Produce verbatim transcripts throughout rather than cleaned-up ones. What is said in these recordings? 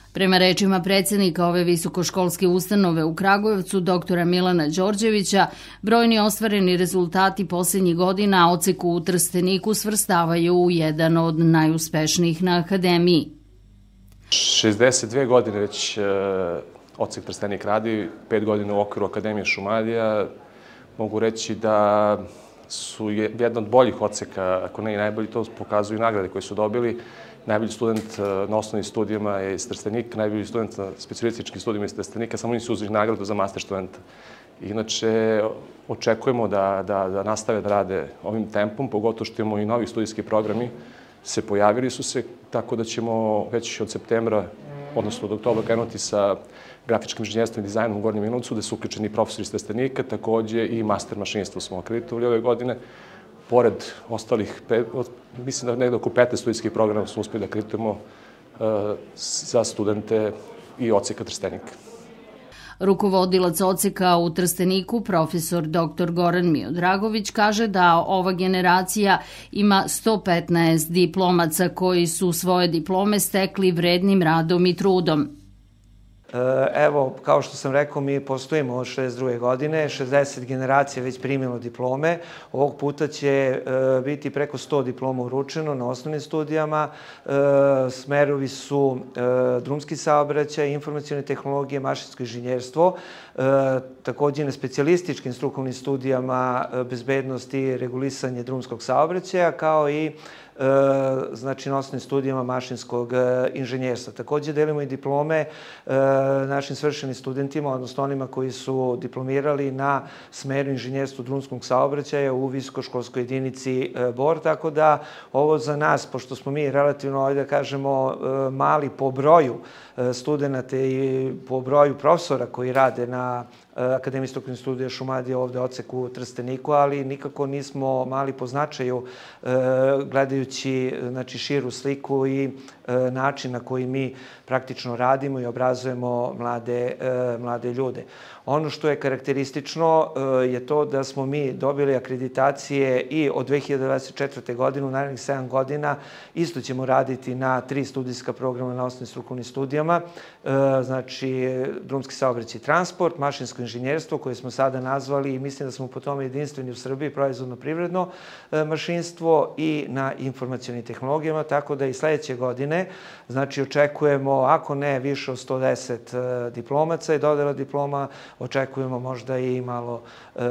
Prema rečima predsjednika ove visokoškolske ustanove u Kragujevcu, doktora Milana Đorđevića, brojni ostvareni rezultati posljednjih godina odseku u Trsteniku svrstavaju u jedan od najuspešnijih na akademiji. šezdeset dve godine već odsek Trstenik radi, pet godina u okviru Akademije Šumadija. Mogu reći da su jedan od boljih odseka, ako ne i najbolji, to pokazuju nagrade koje su dobili. Najbolji student na osnovnim studijama je iz Trstenika, najbolji student na specijalističkim studijama iz Trstenika, samo oni su uzeli nagradu za master studenta. Inače, očekujemo da, da, da nastave da rade ovim tempom, pogotovo što imamo i novi studijski programi se pojavili su se, tako da ćemo već od septembra, odnosno od oktobra, krenuti sa grafičkim inženjerstvom i dizajnom u Gornjem Milanovcu, gde su uključeni profesori iz Trstenika, takođe i master mašinstvo smo akreditovali ove godine. Pored ostalih, mislim da nekde oko petnaest studijskih programa smo uspeli da akreditujemo za studente i odseka Trstenika. Rukovodilac odseka u Trsteniku, profesor doktor Goran Miodragović, kaže da ova generacija ima sto petnaest diplomaca koji su svoje diplome stekli vrednim radom i trudom. Evo, kao što sam rekao, mi postojimo od šezdeset druge godine, šezdeset generacija već primilo diplome. Ovog puta će biti preko sto diploma uručeno na osnovnim studijama. Smerovi su drumski saobraćaj, informacione tehnologije, mašinsko inženjerstvo. Takođe na specijalističkim strukovnim studijama bezbednosti i regulisanje drumskog saobraćaja, kao i znači na osnovnim studijama mašinskog inženjerstva. Takođe delimo i diplome našim svršenim studentima, odnosno onima koji su diplomirali na smeru inženjerstva drumskog saobraćaja u visokoškolskoj jedinici Bor, tako da ovo za nas, pošto smo mi relativno, ovdje da kažemo, mali po broju studenta i po broju profesora koji rade na Akademiji strukovnih studija Šumadija ovde odseku u Trsteniku, ali nikako nismo mali po značaju gledajući znači, širu sliku i način na koji mi praktično radimo i obrazujemo mlade, mlade ljude. Ono što je karakteristično je to da smo mi dobili akreditacije i od dve hiljade dvadeset četvrte. godine, u narednih sedam godina, isto ćemo raditi na tri studijska programa na osnovnim strukovnim studijama, znači drumski saobraćaj i transport, mašinsko inženjerstvo koje smo sada nazvali i mislim da smo po tome jedinstveni u Srbiji, proizvodno privredno mašinstvo i na informacionim tehnologijama, tako da i sledeće godine, znači očekujemo, ako ne više od sto deset diplomaca i dodela diploma, očekujemo možda i malo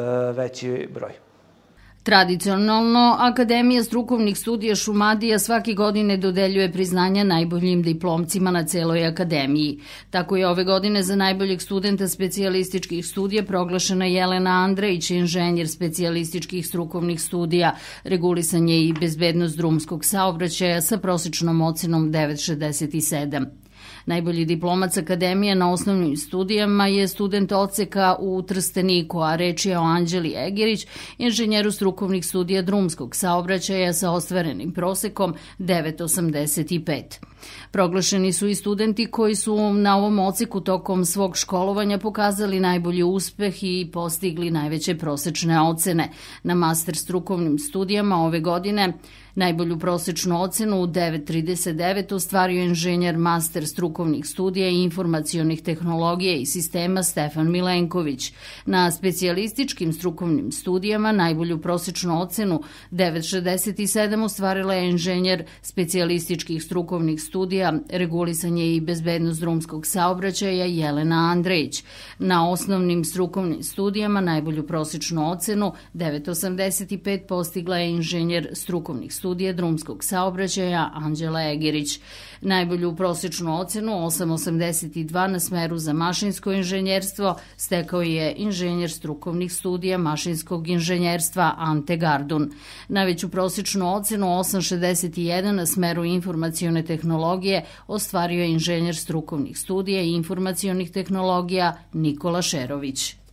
veći broj. Tradicionalno, Akademija strukovnih studija Šumadija svake godine dodeljuje priznanja najboljim diplomcima na celoj akademiji. Tako je ove godine za najboljeg studenta specijalističkih studija proglašena Jelena Andrejić, inženjer specijalističkih strukovnih studija, regulisanje i bezbednost drumskog saobraćaja sa prosečnom ocenom devet zarez šezdeset sedam. Najbolji diplomac Akademije na osnovnim studijama je student odseka u Trsteniku, a reč je o Anđeli Egerić, inženjeru strukovnih studija drumskog saobraćaja sa ostvarenim prosekom devet zarez osamdeset pet. Proglašeni su i studenti koji su na ovom odseku tokom svog školovanja pokazali najbolji uspeh i postigli najveće prosečne ocene. Na master strukovnim studijama ove godine najbolju prosečnu ocenu u devet zarez trideset devet ostvario inženjer master strukovnih studija i informacionih tehnologija i sistema Stefan Milenković. Na specijalističkim strukovnim studijama najbolju prosečnu ocenu devet zarez šezdeset sedam ostvarila je inženjer specijalističkih strukovnih studija, regulisanje i bezbednost drumskog saobraćaja Jelena Andrejić. Na osnovnim strukovnim studijama najbolju prosečnu ocenu devet zarez osamdeset pet postigla je inženjer strukovnih studija drumskog saobraćaja Anđela Egerić. Najbolju prosečnu ocenu osam zarez osamdeset dva na smeru za mašinsko inženjerstvo stekao je inženjer strukovnih studija mašinskog inženjerstva Ante Gardun. Najveću prosečnu ocenu osam zarez šezdeset jedan na smeru informacione tehnologije ostvario je inženjer strukovnih studija i informacionih tehnologija Nikola Šerović.